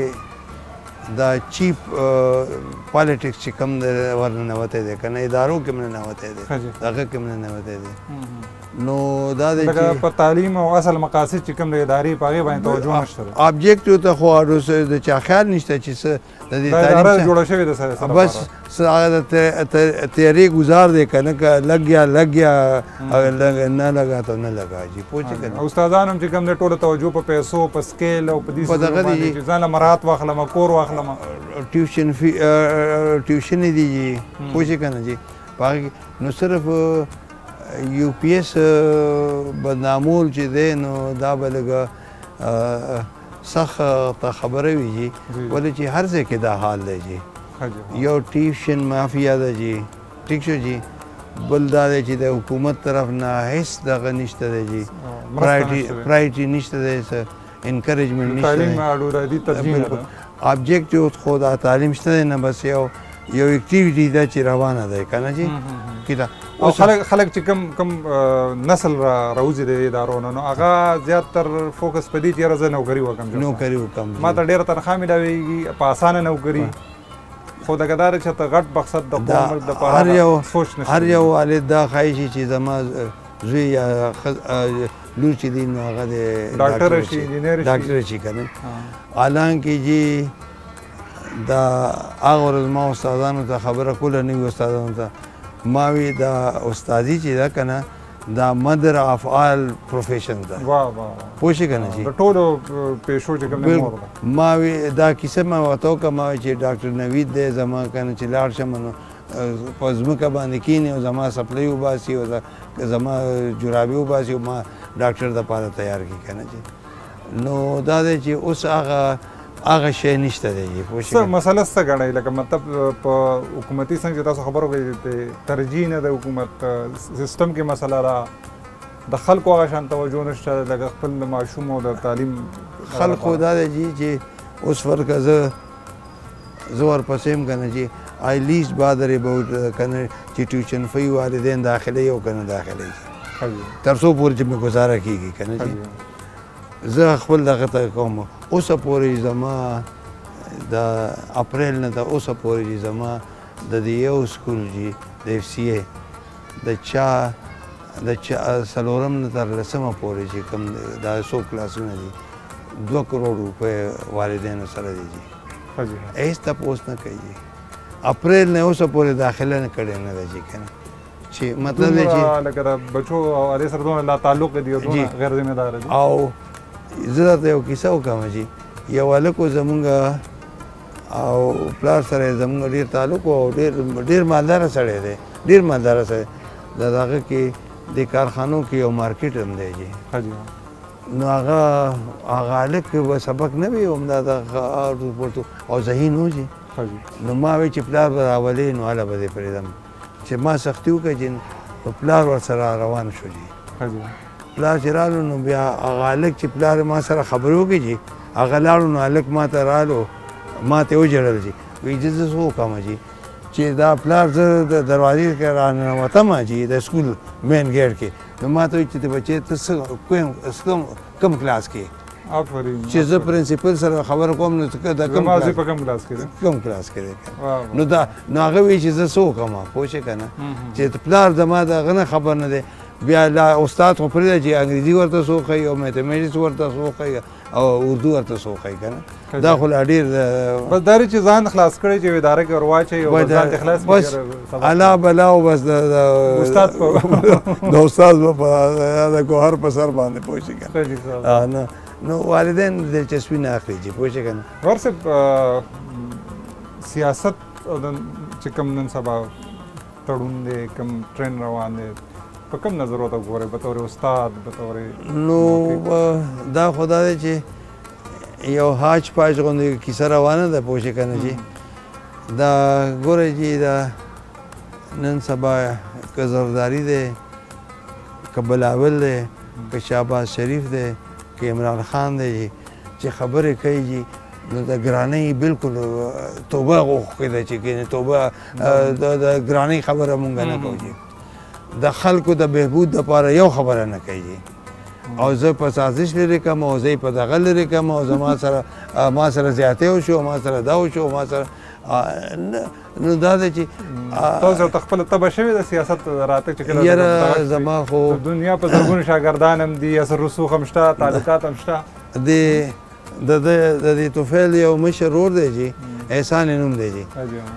کې دا چیپ پالیټکس چې کوم دی ورننوتی دی که نه ادارو کې هم ننوتی دی هغه کې هم ننوتی دی نو دا دی چې په تعلیم او اصل مقاصد چې کوم د ادارې په هغې باندې توجه نشته ده ابجیکټیو ته خو د چا خیال نشته چې څه د دې تعلیم جوړه شوې ده سره بس هغه د تیاری ګزار دی که نه که لګ گیا لګ گیا نه لګا ته نه لګا جي پوه چې که نه استادان هم چې کوم دی ټوله توجه په پیسو په سکیل او په دې په دغه دی چې ځان له مراحت واخلم کور واخلم ټیوشن فی ټیوشن دی جي پوه چې که نه جي په هغې کې نو صرف یو پی ایس بدنامول چې دی نو دا به لږه سخته خبره وي جي ولې چې هر ځای کې دا حال دی جي یو ټیوشن مافیا ده جي ټیک شو جي بل دا دی چې د حکومت طرف نه هیڅ دغه نشته دی جي پرایورټي نشته دی څه انکریجمنټ نشته تعلیم اړودادي تضمین ده ابجیکټیو خو دا تعلیم شته دی نه بس یو یو اکټیویټي ده چې روانه ده که نه جي کدا او خلک خلک چې کم کم نسل راوځي د ادارو نه نو هغه زیاتر فوکس په دې چې یاره زه نوکري وکړم نوکري وکړم ما ته ډېره تنخوا میلاویږي په اسانه نوکري خو دغه دا چې ته غټ مقصد د قوم دپاره هر یو سوچ نه هر یو والد دا خواهشي چې زما زوی یا لور چې دی نو هغه د ډاکټر شي انجینر شي ډاکټر شي که نه حالانکې جي دا هغه ورځ ما استادانو ته خبره کوله نوي استادانو ته ما وی دا استادي چې ده که نه دا مدر آف آل پروفیشن ده پوه شي که نه شي د ټولو پیشو چې کوم دی مور ده ما وی دا کیسه ما ورته وکړه ما وی چې ډاکټر نوید دی زما که نه چې لاړ شم نو په ځمکه باندې کښېني او زما سپلۍ وباسي او زما جرابې وباسي او ما ډاکټر دپاره تیار کړي که نه چې نو دا دی چې اوس هغه هغه شی نشته دی پوه شئ مسله څه ګڼئ لکه مطلب په حکومتي څنګ چې تاسو خبرو کوئ ترجیح نه د حکومت سیستم کې مسله ده د خلکو هغه شان توجه نشته لکه خپل د ماشوم او د تعلیم خلکو دا دی جي چې اوس فرقه زه زه ورپسې یم که نه چې آی لیست بادر اباؤٹ که نه چې ټیوشن فی والدین داخلوي او که نه داخلوي تر څو پورې چې مې ګزاره کېږي که نه چې زه خپل دغه ته کوم اوسه پورې زما د اپریل نه د اوسه پورې چې زما د دې یو سکول چې د اف سی ای د چا د چا څلورم نه تر لسمه پورې چې کوم دا څو کلاسونه دي دوه کروڑ روپۍ والدینو سره دی جي هېڅ تپوس نه کوي اپریل نه اوسه پورې داخله نه کړې نه ده جي که نه چې مطلب دی چې لکه د بچو او هغې سره دونه لا تعلق دی او دونه غیر ذمه داره دي او زه درته یو کیسه وکړم جي یو هلک و زمونږ او پلار سره یې زمونږ ډېر تعلق او ډېر ډېر مالداره سړی دی ډېر مالداره سړی د هغه کې د کارخانو کې یو مارکیټ هم دی جي نو هغه هغه هلک به سبق نه وي همدا دغه او ذهین و جي نو ما وی چې پلار به راولې نو هله به دې پرېږدم چې ما سختي وکړه چې نو پلار ورسره روان شو جي پلار چې رالو نو بیا هغه هلک چې پلار ما سره خبرې وکړي جي هغه لاړو نو هلک ما ته رالو ما ته وژړل جي وایي زه زه څه وکړم جي چې دا پلار زه د دروازې کې راننوتم جي د سکول مین ګیټ کې نو ما ته وایي چې بچې ته څه کوم کلاس کې چې زه پرنسپل سره خبره کوم نو د کوم کلاس کې کوم کلاس کې دی نو دا نو هغه وایي چې زه څه وکړم پوه شئ که نه چې پلار زما د هغه نه خبر نه دی بیا لا استاد خو پرېږده چې انګریزي ورته څه وښایي او میتھمیټکس ورته څه وښایي او اردو ورته څه وښایي که نه دا خو لا ډېر بس دا چې ځان خلاص کړی چې اداره کې ور واچوي او ځان ته خلاص بس الا بلا او بس د استاد په د استاد په د ګوهر په سر باندې پوه شئ که نه نه نو والدین دلچسپي نه اخلي چې پوه شئ که نه ورصاحب سیاست چې کوم نن سبا تړون دی کوم ټرین روان دی په کوم نظر ورته ګورئ بطور استاد بطور نو دا خو دا دی چې یو حاج پاج غوندې کیسه روانه ده پوه شئ که نه چې دا ګورئ چې دا نن سبا که زرداري دی که بلاول دی که شهباز شریف دی که عمران خان دی چې خبرې کوي جي نو د ګرانۍ بالکل توبه غوښتې ده چې توبه د ګرانۍ خبره مونږ نه کوو جي د خلکو د بهبود دپاره یو خبره نه کوي او زه په سازش لرې کړم او زه یې په دغه لرې کړم او زما سره ما سره زیاتی وشو ما سره دا وشو ما سره نو دا دی چې تاسو ورته خپله تبه شوې ده سیاست راتګ چې کله یاره زما خو دنیا په زرګونو شاګردان هم دي اثر رسوخ هم شته تعلقات هم شته د د دې طفیل یو مشر ورور دی جي احسان یې نوم دی جي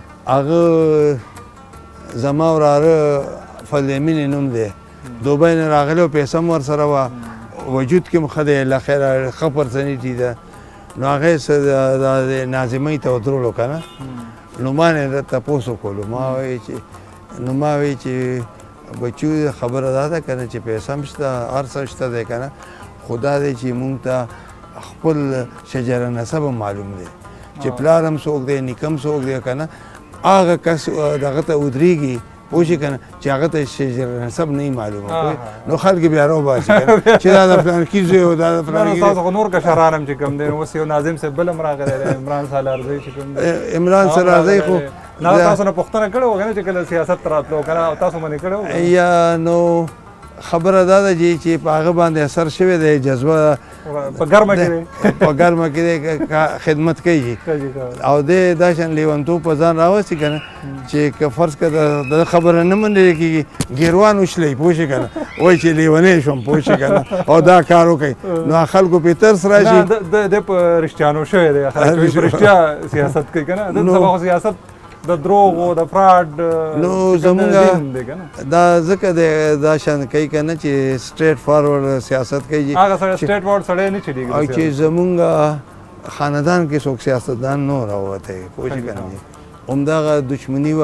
هغه زما وراره فلیمین یې نوم دی دوبۍ نه راغلی او پیسه هم ورسره وه وجود کې هم ښه دی الله خیره ښه پرسنټي ده نو هغه څه د ناظمۍ ته ودرولو که نه نو ما نه تپوس وکړلو ما وایي چې نو ما وایي چې بچو خبره دا ده که نه چې پیسه هم شته هر څه شته دی که نه خو دا دی چې مونږ ته خپل شجره نسب هم معلوم دی چې پلار هم څوک دی نیکه هم څوک دی که نه هغه کس دغه ته ودرېږي پوه شئ که نه چې هغه ته شجره نسب نه وي معلومه نو خلک یې بیا راوباسي چې دا د فلانکي زوی او دا د فلانکي تاسو خو نور کشران هم چې کوم دی اوس یو ناظم صاحب بل هم راغلی دی عمران سالارزی چې کوم دی عمران سالارزی خو نه تاسو نه پوښتنه کړې وه که نه چې کله سیاست ته راتلو که نه تاسو منې کړې وه یا نو خبره دا ده چې په هغه باندې اثر شوی دی جذبه په ګرمه کې دی په ګرمه کې دی خدمت کوي او دی دا شان لیونتوب په ځان راوستي که نه چې که فرض کړه د خبره نه منل کېږي ګیروان وشلی پوه شئ که نه وایي چې لیونی شوم پوه شئ که نه او دا کار وکړئ نو خلکو پرې ترس راشي دی په رښتیانو شوی دی خلک په رښتیا سیاست کوي که نه دلته سبا خو سیاست د دروغو د فراډ نو زمونږ دا ځکه دی دا شان کوي که نه چې سټریټ فارورډ سیاست کوي هغه سړی سټریټ فارورډ سړی نه چلیږي او چې زمونږ خاندان کې څوک سیاستدان نه راووتی پوه شئ که نه همدغه دشمني وه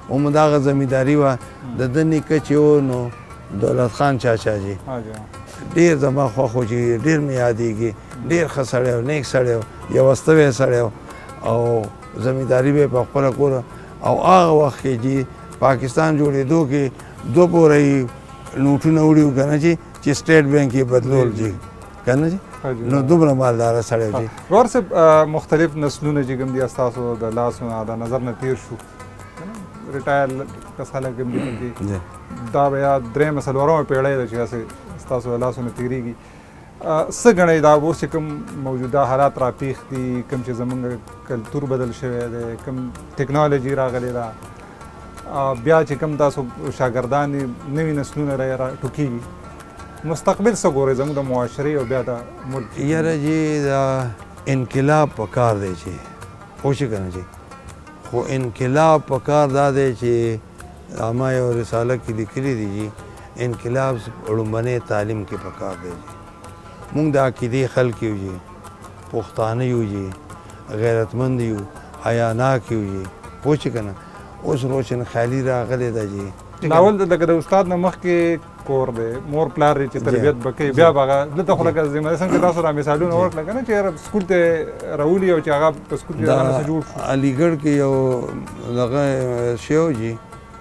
هم دغه زمینداري وه د ده نیکه چې و نو دولت خان چاچا جي ډېر زما خوښ و چې ډېر مې یادېږي ډېر ښه سړی و نیک سړی و یو استوی سړی و او زمینداري به یې په خپله کوله او هغه وخت کې چې پاکستان جوړېدو کې دوه پوره یې نوټونه وړي وو که نه چې چې سټیټ بینک یې بدلول چې که نه چې نو دومره مالداره سړی و چې غور صاحب مختلف نسلونه چې کوم دي ستاسو د لاسو نه د نظر نه تېر شو ریټایر کس خلک هم دي پکې دا بیا درېیمه څلورمه پیړۍ ده چې هسې ستاسو د لاسو نه تېرېږي څه ګڼئ دا اوس چې کوم موجوده حالات راپېښ دي کوم چې زموږ کلتور بدل شوی دی کوم ټکنالوژي راغلې ده بیا چې کوم تاسو شاګردان نوي نسلونه راټوکېږي مستقبل څه ګورئ زموږ د معاشرې او بیا د ملک یاره چې دا انقلاب په کار دی چې پوه شي که نه چې خو انقلاب په کار دا دی چې ما یو رساله کې لیکلي دي چې انقلاب لومړنی تعلیم کې په کار دی چې موږ د عقیدې خلک یو چې پښتانه یو چې غیرتمند یو حیاناک یو چې پوه شي که نه اوس روشن خیالي راغلی ده چې ناول لکه د استاد نه مخکې کور دی مور پلار دی چې تربیت به کوي بیا به هغه دلته خو لکه ذمه څنګه تاسو را مثالونه ورکړه که نه چې سکول ته راولي او چې هغه په سکول کې هغه څه جوړ شو علیګړ کې یو دغه شی و جي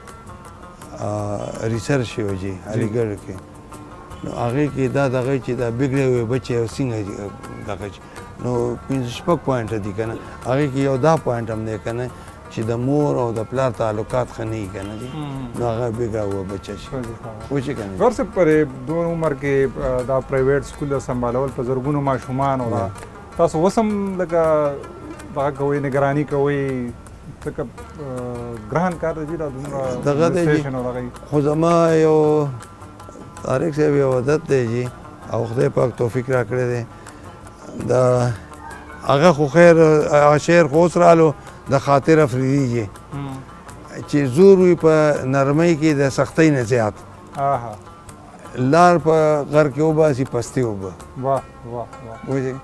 ریسرچ شی و جي علیګړ کې نو هغې کې دا دغه چې دا بګړی وی بچی او څنګه دغه نو پنځه شپږ پوینټه دي که نه هغې کې یو دا پوینټ هم دی که نه چې د مور او د پلار تعلقات ښه نه وي که نه دي نو هغه بېګا وه بچه شي پوه شي که نه غور صاحب په دون عمر کې دا پرایویټ سکول د سمبالول په زرګونو ماشومان او تاسو اوس هم لکه دغه کوئ نګراني کوئ ځکه ګران کار دی دا دومره دغه دی خو زما یو طارق صاحب یو عادت دی چې او خدای پاک توفیق راکړی دی د هغه خو خیر هغه شعر خو اوس رالو د خاطر افریدي چې زور وي په نرمۍ کې د سختۍ نه زیات لار په غر کې وباسي پستې اوبه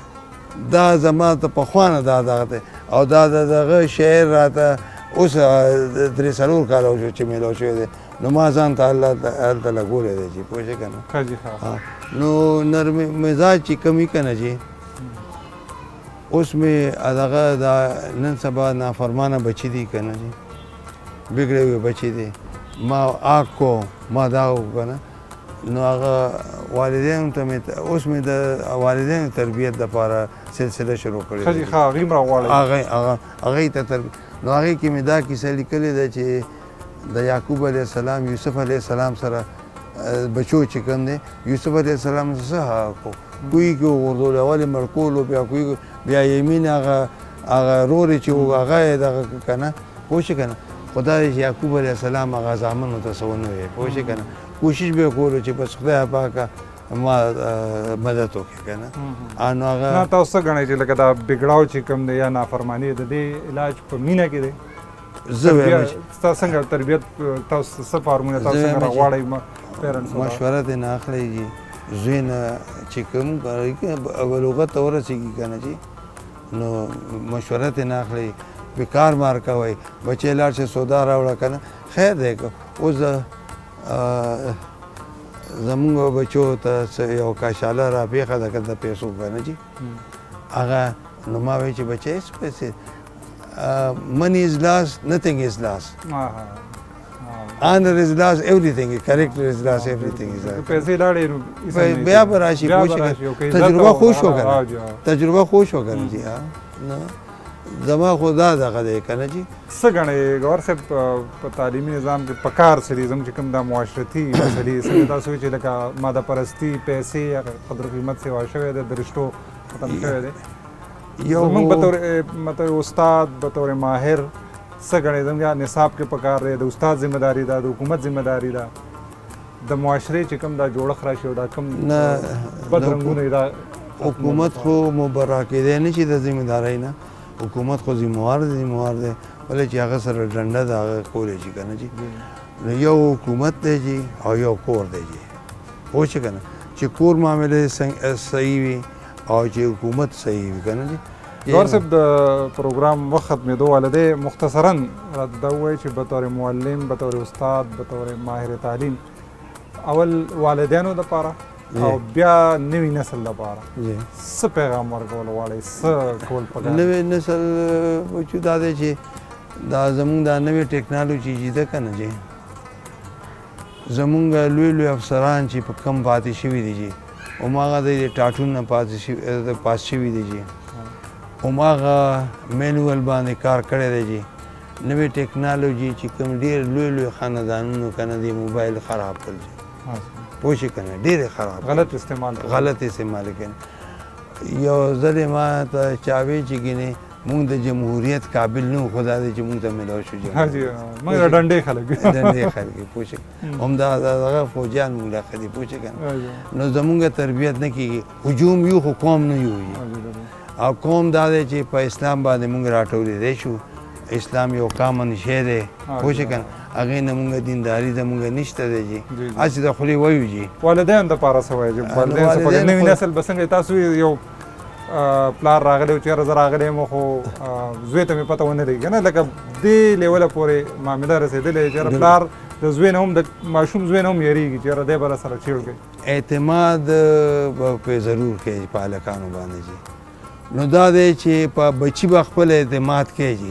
دا زما ته پخوا نه دا دغه دی او دا د دغه شعر راته اوس درې څلور کاله وشو چې میلاو شوی دی نو ما ځان ته هلته لګولی دی چې پوه شئ که نه نو نرم مزاج چې کم وي که نه چې اوس مې دغه دا نن سبا نافرمانه بچي دي که نه چې بګړی وی بچي دي ما آک کو ما دا وکړه که نه نو هغه والدینو ته مې اوس مې د والدینو تربیت دپاره سلسله شروع کړې ښه دي ښه هغې هم راغواړئ هغه هغې ته تربیت نو هغې کې مې دا کیسه لیکلې ده چې د یعقوب علیه السلام یوسف علیه السلام سره بچو چې کوم دی یوسف علیه السلام څه حق کوی کې وغورځول اول یې مړ کولو بیا کوی بیا یمین هغه هغه رورې چې و هغه یې دغه که نه پوه شئ که نه خو دا دی چې یعقوب علیه السلام هغه زامنو ته څه ونه ویل پوه شئ که نه کوشش به یې کولو چې بس خدای پاکه ما مدد وکړي که نه نو هغه نه تاسو څه ګڼئ چې لکه دا بګړاو چې کوم دی یا نافرماني د دې علاج په مینه کې دی زه وایم تاسو څنګه تربیت تاسو څه فارمونه تاسو څنګه راغواړئ پیرنټس مشوره ترې نه اخلئ چې زوی نه چې کوم بلوغت ته ورسېږي که نه چې نو مشوره ترې نه اخلئ بېکار مار کوئ بچی لاړ شي سودا راوړه که نه خیر دی که اوس زمونږ بچو ته یو کاشاله راپېښه ده که د پیسو که نه چې هغه نو ما وایي چې بچی هېڅ پیسې money is lost, nothing is lost. Honor is lost, everything is. Character is lost, everything is lost. پیسې لاړې نو بیا به راشي پوه شي تجربه خوش وکړه تجربه خوش وکړه جی ها نه زما خو دا دغه دی که نه جي څه ګڼئ ګور صاحب په تعلیمي نظام کې په کار څه دي زموږ چې کوم دا معاشرتي مسلې څنګه تاسو وایئ چې لکه ماده پرستي پیسې قدر قیمت سیوا شوی دی د رشتو ختم شوی دی زموږ بطور استاد بطور ماهر څه ګڼئ زموږ نصاب کې پکار دی د استاد ذمه داري ده د حکومت ذمه داري ده د معاشرې چې کوم دا جوړښت راشي او دا کوم بد رنګونه دا حکومت خو مبرا کېدی نه شي د ذمه دارۍ نه حکومت خو ذموار دی ذموار دی ولې چې هغه سره ډنډه د هغه کولی شي که نه جي نو یو حکومت دی جي او یو کور دی جي پوه شئ که نه چې کور معاملې صحیح وي او چې حکومت صحیح وي که نه جي جوهر صاحب د پروګرام وخت ختمېدو والا دی مختصرا راته دا ووایي چې بطور معلم بطور استاد بطور ماهر تعلیم اول والدینو دپاره او بیا نوي نسل دپاره څه پیغام ورکول غواړئ څه کول پکار نوی نسل چې دا دی چې دا زمونږ دا نوې ټیکنالوژي چې ده که نه جی زمونږ لوی لوی افسران چې په کم پاتې شوي دي جی هماغه د ټاټون نه پاس شوي دي جی هماغه مینوال باندې کار کړی دی جی نوې ټیکنالوژي چې کوم ډېر لوی لوی خاندانونو که نه دی موبایل خراب کړل جی پوه شي که نه ډېرې خراب غلط استعمال غلط استعمال کوي یو ځل یې ما ته چا وی چې ګینې مونږ د جمهوریت قابل نه وو خو دا دی چې مونږ ته میلاو شو موږ د ډنډې خلک ډنډې خلک پوه شي همدا دغه فوجیان مونږ راښه دي پوه شي که نه نو زمونږ تربیت نه کېږي هجوم یو خو قوم نه یو او قوم دا دی چې په اسلام باندې مونږ راټولېدی شو اسلام یو کامن شی دی پوه شي که نه هغې نه مونږ دینداري زمونږ نشته دی جي هسې د خولې وایو جي والدین دپاره څه وایي چې والدین څه پکې نوي نسل به څنګه تاسو یو پلار راغلی و چېرې زه راغلی یم خو زوی ته مې پته ونه لګي که نه لکه دې لیوله پورې معامله رسېدلې چې یاره پلار د زوی نه هم د ماشوم زوی نه هم یېرېږي چې یاره دی به راسره چیړ کوي اعتماد به پرې ضرور کوي په هلکانو باندې جي نو دا دی چې په بچي به خپل اعتماد کوي جي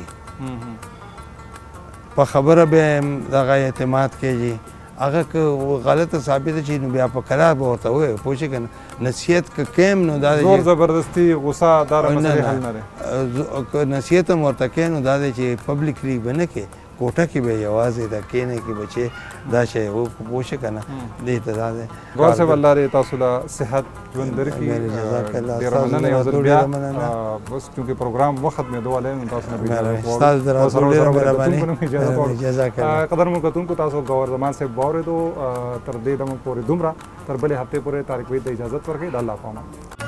په خبره به دغه اعتماد کوي جي هغه که غلطه ثابته شي نو بیا په قرار به ورته ووایو پوه شي که نه نصیحت که کویم نو دا زور زبردستي غصه دا مسلې حل نه دی که نصیحت هم ورته کوې نو دا دی چې پبلکلی به نه کوې کوټه کې به یوازې د کېنې کې بچې دا شی پوه شي که نه دې ته دا دی غور صاحب الله دې تاسو له صحت ژوند درکړي ډېره مننه یو ځل بیا بس چونکې پروګرام وخت ختمېدو والی نو تاسو نه ستاسو د راتلو ډېره مهرباني قدرمنو کتونکو تاسو ګور زمان صاحب واورېدو تر دې دمه پورې دومره تر بلې هفتې پورې طارق وحید ته اجازت ورکړئ د الله په امان